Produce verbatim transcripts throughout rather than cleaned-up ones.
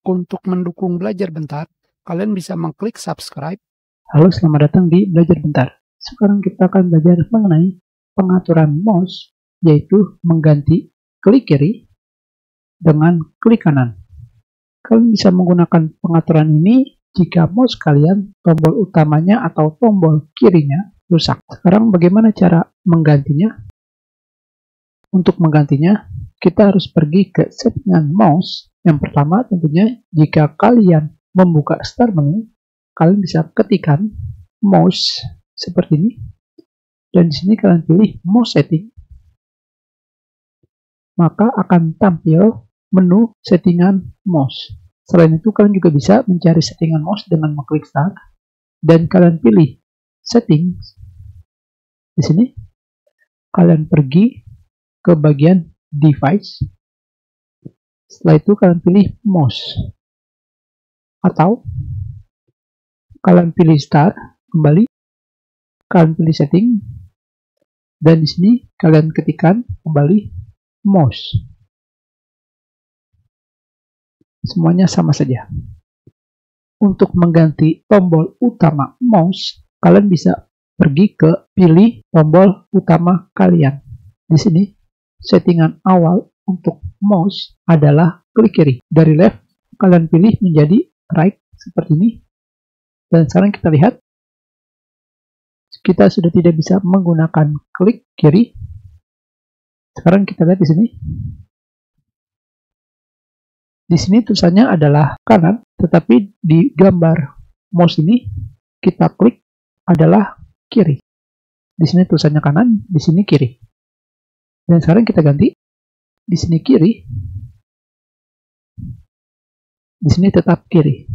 Untuk mendukung Belajar Bentar, kalian bisa mengklik subscribe. Halo, selamat datang di Belajar Bentar. Sekarang kita akan belajar mengenai pengaturan mouse, yaitu mengganti klik kiri dengan klik kanan. Kalian bisa menggunakan pengaturan ini jika mouse kalian, tombol utamanya atau tombol kirinya rusak. Sekarang bagaimana cara menggantinya? Untuk menggantinya, kita harus pergi ke settingan mouse. Yang pertama tentunya jika kalian membuka start menu, kalian bisa ketikkan mouse seperti ini, dan di sini kalian pilih mouse setting, maka akan tampil menu settingan mouse. Selain itu kalian juga bisa mencari settingan mouse dengan mengklik start, dan kalian pilih settings. Di sini kalian pergi ke bagian device. Setelah itu kalian pilih mouse, atau kalian pilih start, kembali kalian pilih setting, dan di sini kalian ketikkan kembali mouse. Semuanya sama saja. Untuk mengganti tombol utama mouse, kalian bisa pergi ke pilih tombol utama kalian. Di sini settingan awal untuk mouse adalah klik kiri. Dari left kalian pilih menjadi right seperti ini. Dan sekarang kita lihat, kita sudah tidak bisa menggunakan klik kiri. Sekarang kita lihat di sini. Di sini tulisannya adalah kanan, tetapi di gambar mouse ini kita klik adalah kiri. Di sini tulisannya kanan, di sini kiri. Dan sekarang kita ganti. Di sini kiri, di sini tetap kiri.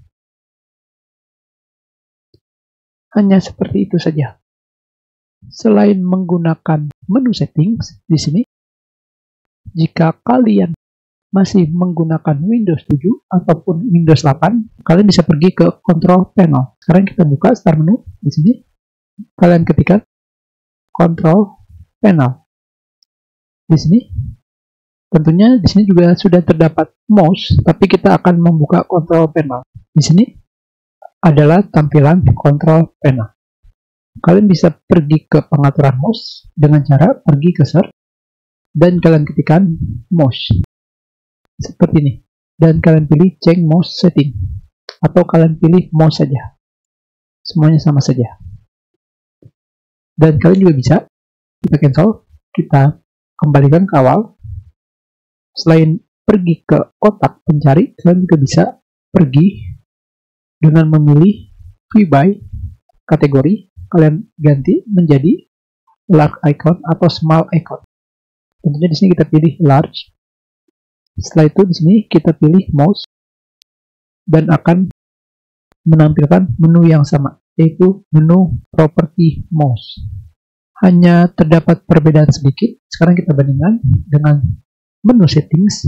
Hanya seperti itu saja. Selain menggunakan menu settings di sini, jika kalian masih menggunakan Windows tujuh ataupun Windows delapan, kalian bisa pergi ke Control Panel. Sekarang kita buka start menu di sini. Kalian ketikkan Control Panel. Di sini tentunya di sini juga sudah terdapat mouse, tapi kita akan membuka Control Panel. Di sini adalah tampilan Control Panel. Kalian bisa pergi ke pengaturan mouse dengan cara pergi ke search dan kalian ketikkan mouse seperti ini, dan kalian pilih change mouse setting, atau kalian pilih mouse saja. Semuanya sama saja. Dan kalian juga bisa kita cancel, kita kembalikan ke awal. Selain pergi ke kotak pencari, kalian juga bisa pergi dengan memilih view by kategori. Kalian ganti menjadi large icon atau small icon. Tentunya di sini kita pilih large. Setelah itu di sini kita pilih mouse dan akan menampilkan menu yang sama, yaitu menu property mouse. Hanya terdapat perbedaan sedikit. Sekarang kita bandingkan dengan menu settings.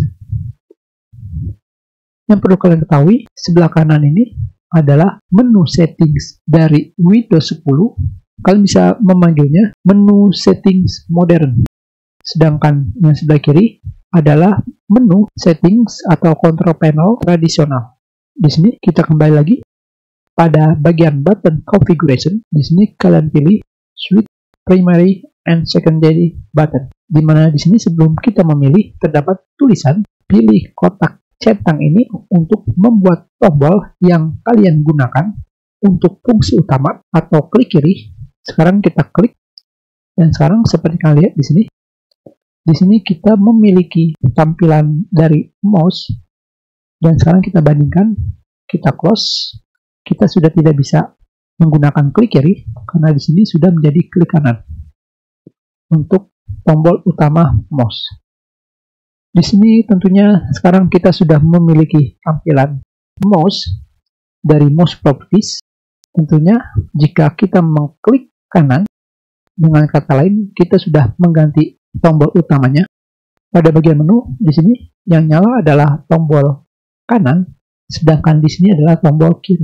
Yang perlu kalian ketahui, sebelah kanan ini adalah menu settings dari Windows sepuluh. Kalian bisa memanggilnya menu settings modern. Sedangkan yang sebelah kiri adalah menu settings atau control panel tradisional. Di sini kita kembali lagi pada bagian button configuration. Di sini kalian pilih switch primary and secondary button, di mana di sini sebelum kita memilih terdapat tulisan pilih kotak centang ini untuk membuat tombol yang kalian gunakan untuk fungsi utama atau klik kiri. Sekarang kita klik, dan sekarang seperti kalian lihat di sini, di sini kita memiliki tampilan dari mouse. Dan sekarang kita bandingkan, kita close, kita sudah tidak bisa menggunakan klik kiri karena di sini sudah menjadi klik kanan untuk tombol utama mouse. Di sini tentunya sekarang kita sudah memiliki tampilan mouse dari mouse properties. Tentunya jika kita mengklik kanan, dengan kata lain kita sudah mengganti tombol utamanya. Pada bagian menu di sini yang nyala adalah tombol kanan, sedangkan di sini adalah tombol kiri.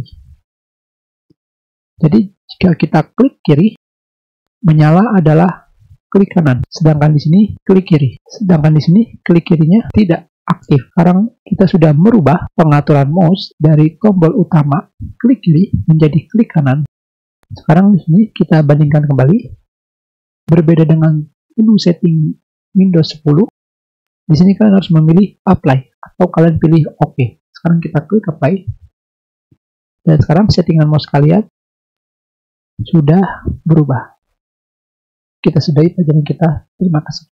Jadi jika kita klik kiri, menyala adalah klik kanan, sedangkan di sini klik kiri. Sedangkan di sini klik kirinya tidak. aktif. Sekarang kita sudah merubah pengaturan mouse dari tombol utama klik kiri menjadi klik kanan. Sekarang di sini kita bandingkan kembali. Berbeda dengan menu setting Windows sepuluh, di sini kalian harus memilih apply atau kalian pilih OK. Sekarang kita klik apply. Dan sekarang settingan mouse kalian sudah berubah. Kita sudahi pelajaran kita. Terima kasih.